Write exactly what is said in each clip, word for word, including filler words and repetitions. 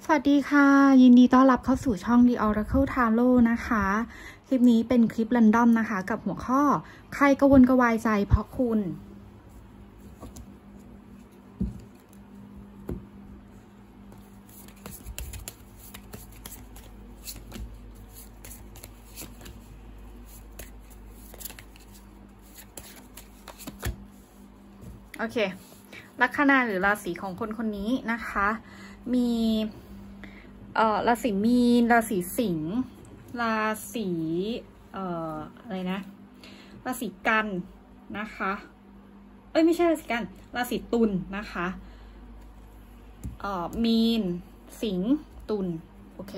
วัสดีค่ะยินดีต้อนรับเข้าสู่ช่อง The Oracle Tarot นะคะคลิปนี้เป็นคลิปรันดอมนะคะกับหัวข้อใครกระวนกระวายใจเพราะคุณโอเคลัคนาหรือราศีของคนคนนี้นะคะมีเอ่อราศีมีนราศีสิงห์ราศีเอ่ออะไรนะราศีกันนะคะเอ้ยไม่ใช่ราศีกันราศีตุลนะคะเอ่อมีนสิงห์ตุลโอเค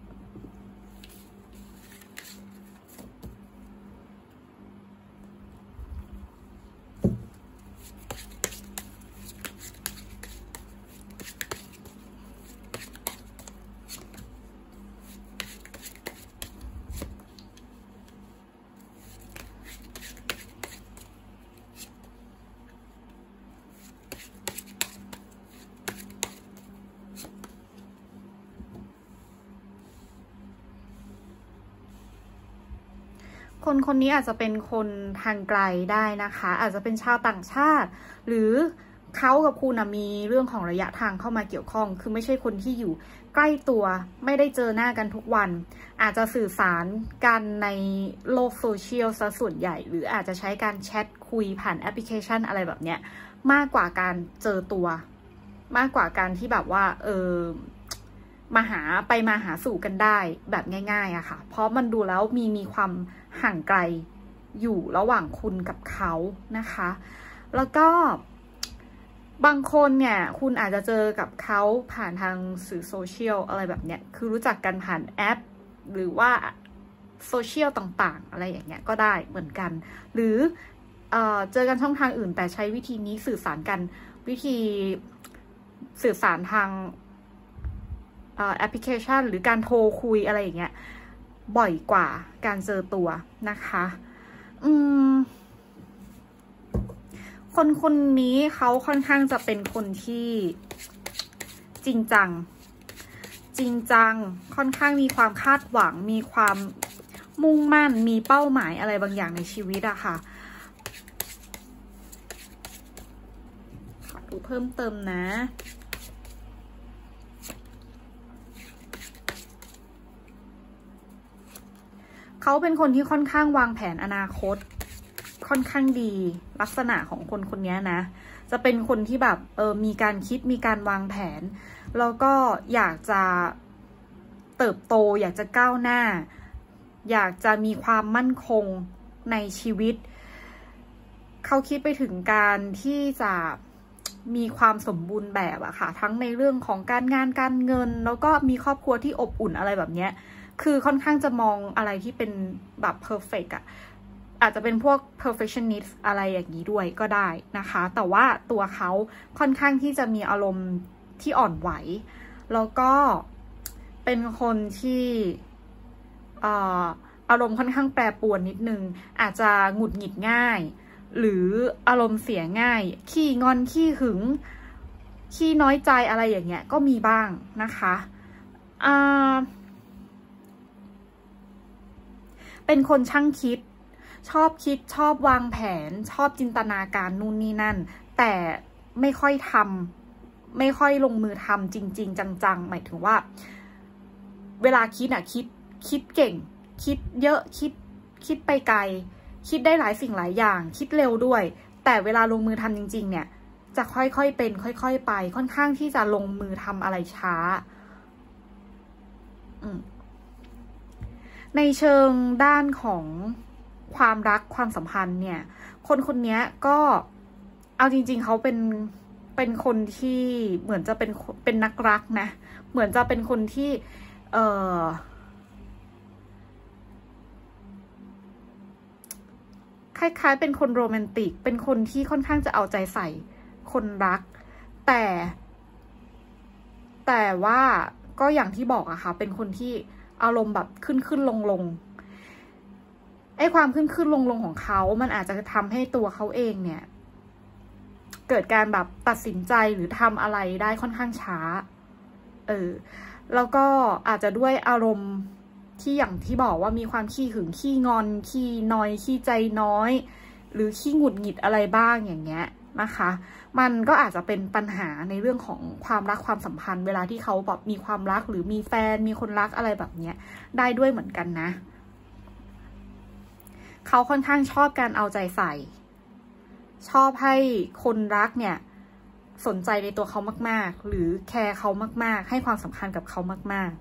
คนคนนี้อาจจะเป็นคนทางไกลได้นะคะอาจจะเป็นชาวต่างชาติหรือเขากับคุณมีเรื่องของระยะทางเข้ามาเกี่ยวข้องคือไม่ใช่คนที่อยู่ใกล้ตัวไม่ได้เจอหน้ากันทุกวันอาจจะสื่อสารกันในโลกโซเชียลซะส่วนใหญ่หรืออาจจะใช้การแชทคุยผ่านแอปพลิเคชันอะไรแบบเนี้ยมากกว่าการเจอตัวมากกว่าการที่แบบว่าเออมาหาไปมาหาสู่กันได้แบบง่ายๆอะค่ะเพราะมันดูแล้วมีมีความห่างไกลอยู่ระหว่างคุณกับเขานะคะแล้วก็บางคนเนี่ยคุณอาจจะเจอกับเขาผ่านทางสื่อโซเชียลอะไรแบบเนี้ยคือรู้จักกันผ่านแอปหรือว่าโซเชียลต่างๆอะไรอย่างเงี้ยก็ได้เหมือนกันหรือเอ่อเจอกันช่องทางอื่นแต่ใช้วิธีนี้สื่อสารกันวิธีสื่อสารทางแอปพลิเคชันหรือการโทรคุยอะไรอย่างเงี้ยบ่อยกว่าการเจอตัวนะคะอืมคนคนนี้เขาค่อนข้างจะเป็นคนที่จริงจังจริงจังค่อนข้างมีความคาดหวังมีความมุ่งมั่นมีเป้าหมายอะไรบางอย่างในชีวิตอะค่ะขอดูเพิ่มเติมนะเขาเป็นคนที่ค่อนข้างวางแผนอนาคตค่อนข้างดีลักษณะของคนคนนี้นะจะเป็นคนที่แบบเออมีการคิดมีการวางแผนแล้วก็อยากจะเติบโตอยากจะก้าวหน้าอยากจะมีความมั่นคงในชีวิตเขาคิดไปถึงการที่จะมีความสมบูรณ์แบบอะค่ะทั้งในเรื่องของการงานการเงินแล้วก็มีครอบครัวที่อบอุ่นอะไรแบบเนี้ยคือค่อนข้างจะมองอะไรที่เป็นแบบ perfect อะอาจจะเป็นพวก perfectionist อะไรอย่างนี้ด้วยก็ได้นะคะแต่ว่าตัวเขาค่อนข้างที่จะมีอารมณ์ที่อ่อนไหวแล้วก็เป็นคนที่อ่าอารมณ์ค่อนข้างแปรปรวนนิดนึงอาจจะหงุดหงิดง่ายหรืออารมณ์เสียง่ายขี้งอนขี้หึงขี้น้อยใจอะไรอย่างเงี้ยก็มีบ้างนะคะอ่าเป็นคนช่างคิดชอบคิดชอบวางแผนชอบจินตนาการนู่นนี่นั่นแต่ไม่ค่อยทำไม่ค่อยลงมือทำจริงๆจังๆหมายถึงว่าเวลาคิดอะคิดคิดเก่งคิดเยอะคิดคิดไปไกลคิดได้หลายสิ่งหลายอย่างคิดเร็วด้วยแต่เวลาลงมือทำจริงๆเนี่ยจะค่อยๆเป็นค่อยๆไปค่อนข้างที่จะลงมือทำอะไรช้าอืมในเชิงด้านของความรักความสัมพันธ์เนี่ยคนคนนี้ก็เอาจริงๆเขาเป็นเป็นคนที่เหมือนจะเป็นเป็นนักรักนะเหมือนจะเป็นคนที่เอ่อคล้ายๆเป็นคนโรแมนติกเป็นคนที่ค่อนข้างจะเอาใจใส่คนรักแต่แต่ว่าก็อย่างที่บอกอะค่ะเป็นคนที่อารมณ์แบบขึ้นขึ้นลงลงไอ้ความขึ้นขึ้นลงลงของเขามันอาจจะทำให้ตัวเขาเองเนี่ยเกิดการแบบตัดสินใจหรือทำอะไรได้ค่อนข้างช้าเออแล้วก็อาจจะด้วยอารมณ์ที่อย่างที่บอกว่ามีความขี้หึงขี้งอนขี้นอยขี้ใจน้อยหรือขี้หงุดหงิดอะไรบ้างอย่างเงี้ยนะคะมันก็อาจจะเป็นปัญหาในเรื่องของความรักความสัมพันธ์เวลาที่เขาแบบมีความรักหรือมีแฟนมีคนรักอะไรแบบเนี้ยได้ด้วยเหมือนกันนะเขาค่อนข้างชอบการเอาใจใส่ชอบให้คนรักเนี่ยสนใจในตัวเขามากๆหรือแคร์เขามากๆให้ความสำคัญกับเขามาก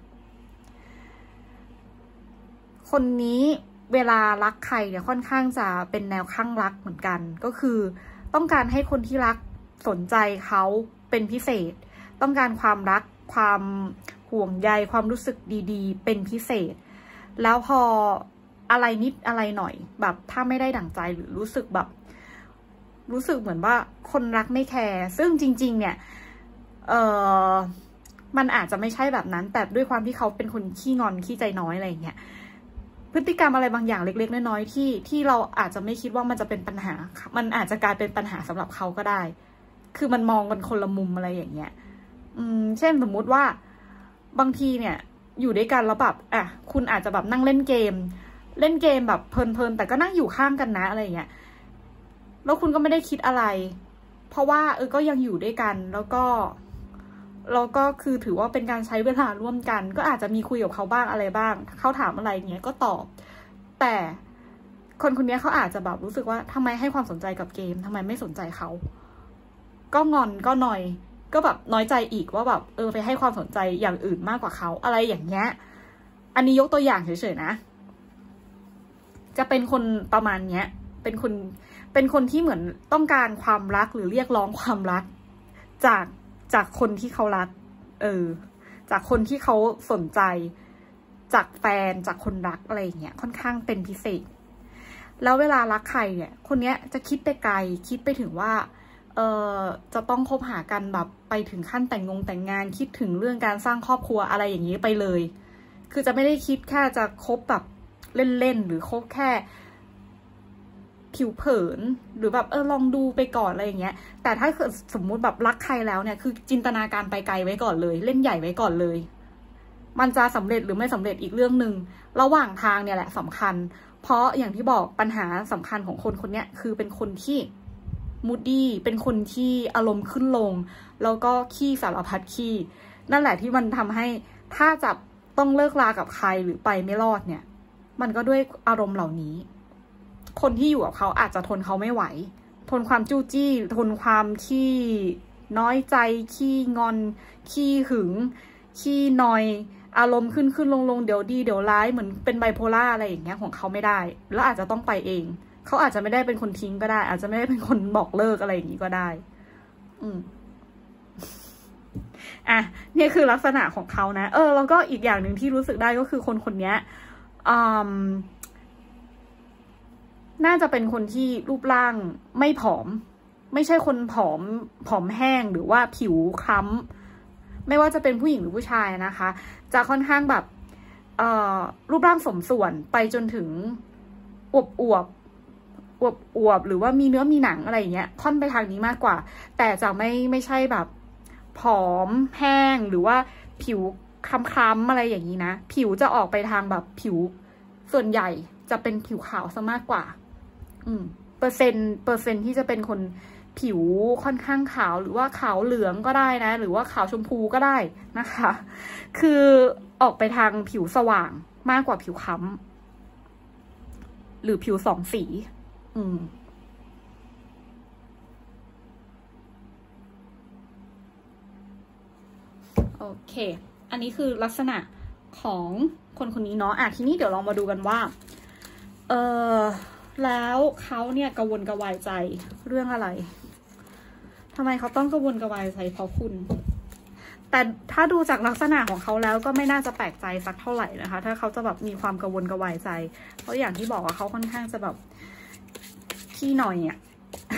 ๆคนนี้เวลารักใครเนี่ยค่อนข้างจะเป็นแนวข้างรักเหมือนกันก็คือต้องการให้คนที่รักสนใจเขาเป็นพิเศษต้องการความรักความห่วงใยความรู้สึกดีๆเป็นพิเศษแล้วพออะไรนิดอะไรหน่อยแบบถ้าไม่ได้ดั่งใจหรือรู้สึกแบบรู้สึกเหมือนว่าคนรักไม่แคร์ซึ่งจริงๆเนี่ยเออมันอาจจะไม่ใช่แบบนั้นแต่ด้วยความที่เขาเป็นคนขี้งอนขี้ใจน้อยอะไรอย่างเงี้ยพฤติกรรมอะไรบางอย่างเล็กๆน้อยๆที่ที่เราอาจจะไม่คิดว่ามันจะเป็นปัญหามันอาจจะกลายเป็นปัญหาสำหรับเขาก็ได้คือมันมองกันคนละมุมอะไรอย่างเงี้ยอืมเช่นสมมุติว่าบางทีเนี่ยอยู่ด้วยกันแล้วแบบอ่ะคุณอาจจะแบบนั่งเล่นเกมเล่นเกมแบบเพลินๆแต่ก็นั่งอยู่ข้างกันนะอะไรอย่างเงี้ยแล้วคุณก็ไม่ได้คิดอะไรเพราะว่าเออก็ยังอยู่ด้วยกันแล้วก็แล้วก็คือถือว่าเป็นการใช้เวลาร่วมกันก็อาจจะมีคุยกับเขาบ้างอะไรบ้างเขาถามอะไรเงี้ยก็ตอบแต่คนคนนี้เขาอาจจะแบบรู้สึกว่าทำไมให้ความสนใจกับเกมทำไมไม่สนใจเขาก็งอนก็หน่อยก็แบบน้อยใจอีกว่าแบบเออไปให้ความสนใจอย่างอื่นมากกว่าเขาอะไรอย่างเงี้ยอันนี้ยกตัวอย่างเฉยๆนะจะเป็นคนประมาณเนี้ยเป็นคนเป็นคนที่เหมือนต้องการความรักหรือเรียกร้องความรักจากจากคนที่เขารักเออจากคนที่เขาสนใจจากแฟนจากคนรักอะไรอย่างเงี้ยค่อนข้างเป็นพิเศษแล้วเวลารักใครเนี่ยคนเนี้ยจะคิดไปไกลคิดไปถึงว่าเออจะต้องคบหากันแบบไปถึงขั้นแต่งงงแต่งงานคิดถึงเรื่องการสร้างครอบครัวอะไรอย่างนี้ไปเลยคือจะไม่ได้คิดแค่จะคบแบบเล่นๆหรือคบแค่ผิวเผินหรือแบบเออลองดูไปก่อนอะไรอย่างเงี้ยแต่ถ้าเกิดสมมุติแบบรักใครแล้วเนี่ยคือจินตนาการไปไกลไว้ก่อนเลยเล่นใหญ่ไว้ก่อนเลยมันจะสำเร็จหรือไม่สำเร็จอีกเรื่องหนึ่งระหว่างทางเนี่ยแหละสำคัญเพราะอย่างที่บอกปัญหาสำคัญของคนคนนี้คือเป็นคนที่มูดดี้เป็นคนที่อารมณ์ขึ้นลงแล้วก็ขี้สารพัดขี้นั่นแหละที่มันทำให้ถ้าจะต้องเลิกลากับใครหรือไปไม่รอดเนี่ยมันก็ด้วยอารมณ์เหล่านี้คนที่อยู่กับเขาอาจจะทนเขาไม่ไหวทนความจู้จี้ทนความขี้น้อยใจขี้งอนขี้หึงขี้นอยอารมณ์ขึ้นขึ้นลงลงเดี๋ยวดีเดี๋ยวร้ายเหมือนเป็นไบโพล่าอะไรอย่างเงี้ยของเขาไม่ได้แล้วอาจจะต้องไปเองเขาอาจจะไม่ได้เป็นคนทิ้งก็ได้อาจจะไม่ได้เป็นคนบอกเลิกอะไรอย่างนี้ก็ได้อืมอ่ะนี่คือลักษณะของเขานะเออแล้วก็อีกอย่างหนึ่งที่รู้สึกได้ก็คือคนคนนี้อืมน่าจะเป็นคนที่รูปร่างไม่ผอมไม่ใช่คนผอมผอมแห้งหรือว่าผิวคล้ำไม่ว่าจะเป็นผู้หญิงหรือผู้ชายนะคะจะค่อนข้างแบบเอ่อรูปร่างสมส่วนไปจนถึงอวบอวบอวบอวบหรือว่ามีเนื้อมีหนังอะไรอย่างเงี้ยค่อนไปทางนี้มากกว่าแต่จะไม่ไม่ใช่แบบผอมแห้งหรือว่าผิวคล้ำๆอะไรอย่างนี้นะผิวจะออกไปทางแบบผิวส่วนใหญ่จะเป็นผิวขาวซะมากกว่าอืมเปอร์เซ็นต์เปอร์เซ็นต์ที่จะเป็นคนผิวค่อนข้างขาวหรือว่าขาวเหลืองก็ได้นะหรือว่าขาวชมพูก็ได้นะคะคือออกไปทางผิวสว่างมากกว่าผิวค้ำหรือผิวสองสีอืมโอเคอันนี้คือลักษณะของคนคนนี้เนาะอ่ะทีนี้เดี๋ยวลองมาดูกันว่าเออแล้วเขาเนี่ยกระวนกระวายใจเรื่องอะไรทำไมเขาต้องกระวนกระวายใจเพราะคุณแต่ถ้าดูจากลักษณะของเขาแล้วก็ไม่น่าจะแปลกใจสักเท่าไหร่นะคะถ้าเขาจะแบบมีความกระวนกระวายใจเพราะอย่างที่บอกว่าเขาค่อนข้างจะแบบขี้หน่อยอ่ะ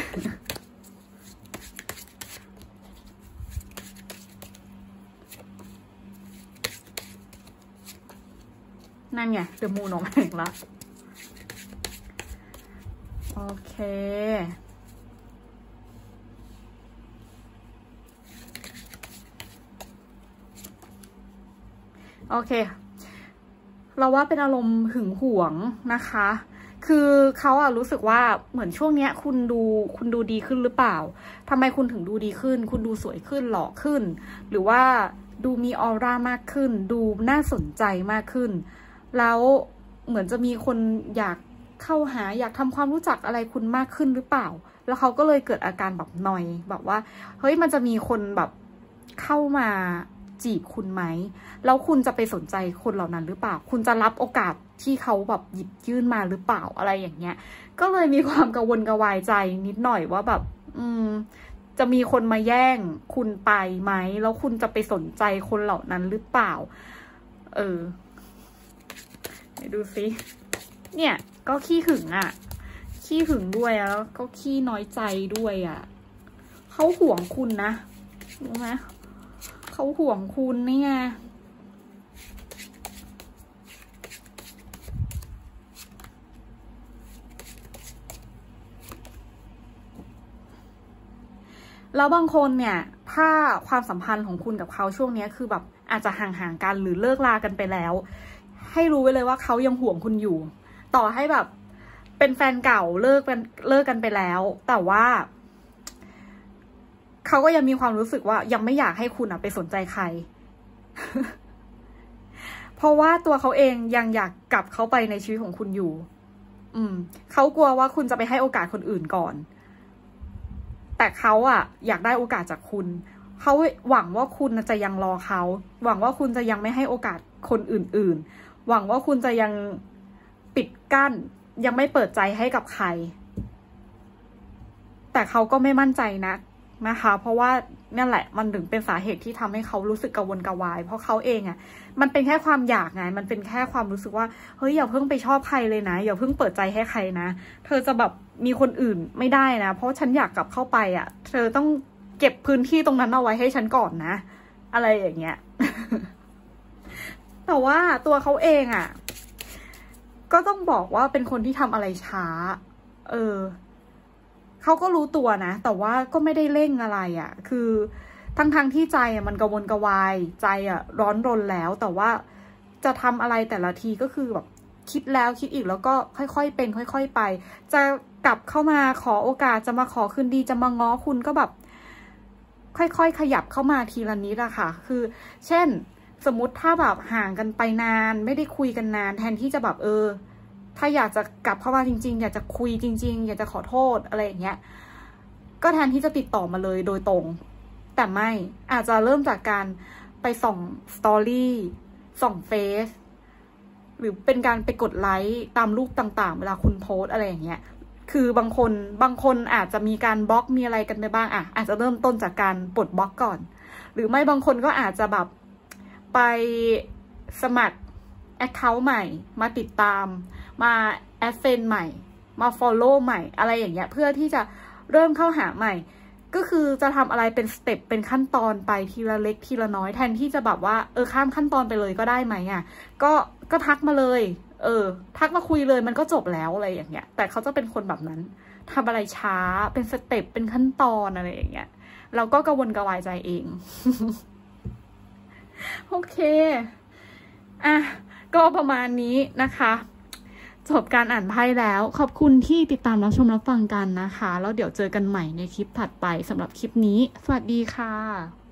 นั่นไงเดอะมูนออกมาอีกแล้วโอเคโอเคเราว่าเป็นอารมณ์หึงหวงนะคะคือเขาอะรู้สึกว่าเหมือนช่วงเนี้ยคุณดูคุณดูดีขึ้นหรือเปล่าทำไมคุณถึงดูดีขึ้นคุณดูสวยขึ้นหล่อขึ้นหรือว่าดูมีออร่ามากขึ้นดูน่าสนใจมากขึ้นแล้วเหมือนจะมีคนอยากเข้าหาอยากทำความรู้จักอะไรคุณมากขึ้นหรือเปล่าแล้วเขาก็เลยเกิดอาการแบบนอยแบบว่าเฮ้ยมันจะมีคนแบบเข้ามาจีบคุณไหมแล้วคุณจะไปสนใจคนเหล่านั้นหรือเปล่าคุณจะรับโอกาสที่เขาแบบหยิบยื่นมาหรือเปล่าอะไรอย่างเงี้ยก็เลยมีความกังวลกระวายใจนิดหน่อยว่าแบบอืมจะมีคนมาแย่งคุณไปไหมแล้วคุณจะไปสนใจคนเหล่านั้นหรือเปล่าเออดูสิเนี่ยก็ขี้หึงอ่ะขี้หึงด้วยแล้วก็ขี้น้อยใจด้วยอ่ะเขาห่วงคุณนะรู้ไหมเขาห่วงคุณนี่ไงแล้วบางคนเนี่ยถ้าความสัมพันธ์ของคุณกับเขาช่วงนี้คือแบบอาจจะห่างๆกันหรือเลิกลากันไปแล้วให้รู้ไว้เลยว่าเขายังห่วงคุณอยู่ต่อให้แบบเป็นแฟนเก่าเลิกกันเลิกกันไปแล้วแต่ว่าเขาก็ยังมีความรู้สึกว่ายังไม่อยากให้คุณอะไปสนใจใคร เพราะว่าตัวเขาเองยังอยากกลับเข้าไปในชีวิตของคุณอยู่ อืมเขากลัวว่าคุณจะไปให้โอกาสคนอื่นก่อนแต่เขาอะอยากได้โอกาสจากคุณเขาหวังว่าคุณจะยังรอเขาหวังว่าคุณจะยังไม่ให้โอกาสคนอื่นๆหวังว่าคุณจะยังปิดกั้นยังไม่เปิดใจให้กับใครแต่เขาก็ไม่มั่นใจนะนะคะเพราะว่านั่นแหละมันถึงเป็นสาเหตุที่ทำให้เขารู้สึกกังวลกระวายเพราะเขาเองอะมันเป็นแค่ความอยากไงมันเป็นแค่ความรู้สึกว่าเฮ้ยอย่าเพิ่งไปชอบใครเลยนะอย่าเพิ่งเปิดใจให้ใครนะเธอจะแบบมีคนอื่นไม่ได้นะเพราะฉันอยากกลับเข้าไปอะเธอต้องเก็บพื้นที่ตรงนั้นเอาไว้ให้ฉันก่อนนะอะไรอย่างเงี้ย แต่ว่าตัวเขาเองอะก็ต้องบอกว่าเป็นคนที่ทำอะไรช้าเออเขาก็รู้ตัวนะแต่ว่าก็ไม่ได้เร่งอะไรอ่ะคือทั้งๆ ท, ที่ใจอ่ะมันกระวนกระวายใจอ่ะร้อนรนแล้วแต่ว่าจะทำอะไรแต่ละทีก็คือแบบคิดแล้วคิดอีกแล้วก็ค่อยๆเป็นค่อยๆไปจะกลับเข้ามาขอโอกาสจะมาขอคืนดีจะมาง้อคุณก็แบบค่อยๆขยับเข้ามาทีละนิดอะค่ะคือเช่นสมมุติถ้าแบบห่างกันไปนานไม่ได้คุยกันนานแทนที่จะแบบเออถ้าอยากจะกลับเข้ามาจริงๆอยากจะคุยจริงๆอยากจะขอโทษอะไรอย่างเงี้ยก็แทนที่จะติดต่อมาเลยโดยตรงแต่ไม่อาจจะเริ่มจากการไปส่องสตอรี่ส่องเฟซหรือเป็นการไปกดไลค์ตามรูปต่างๆเวลาคุณโพสอะไรอย่างเงี้ยคือบางคนบางคนอาจจะมีการบล็อกมีอะไรกันไปบ้างอ่ะอาจจะเริ่มต้นจากการปลดบล็อกก่อนหรือไม่บางคนก็อาจจะแบบไปสมัครแอคเคาท์ใหม่มาติดตามมาแอดเฟนใหม่มา follow ใหม่อะไรอย่างเงี้ยเพื่อที่จะเริ่มเข้าหาใหม่ก็คือจะทำอะไรเป็นสเต็ปเป็นขั้นตอนไปทีละเล็กทีละน้อยแทนที่จะแบบว่าเออข้ามขั้นตอนไปเลยก็ได้ไหมอ่ะก็ก็ทักมาเลยเออทักมาคุยเลยมันก็จบแล้วอะไรอย่างเงี้ยแต่เขาจะเป็นคนแบบนั้นทำอะไรช้าเป็นสเต็ปเป็นขั้นตอนอะไรอย่างเงี้ยเราก็กังวลกระวายใจเอง โอเคอ่ะก็ประมาณนี้นะคะจบการอ่านไพ่แล้วขอบคุณที่ติดตามรับชมรับฟังกันนะคะแล้วเดี๋ยวเจอกันใหม่ในคลิปถัดไปสำหรับคลิปนี้สวัสดีค่ะ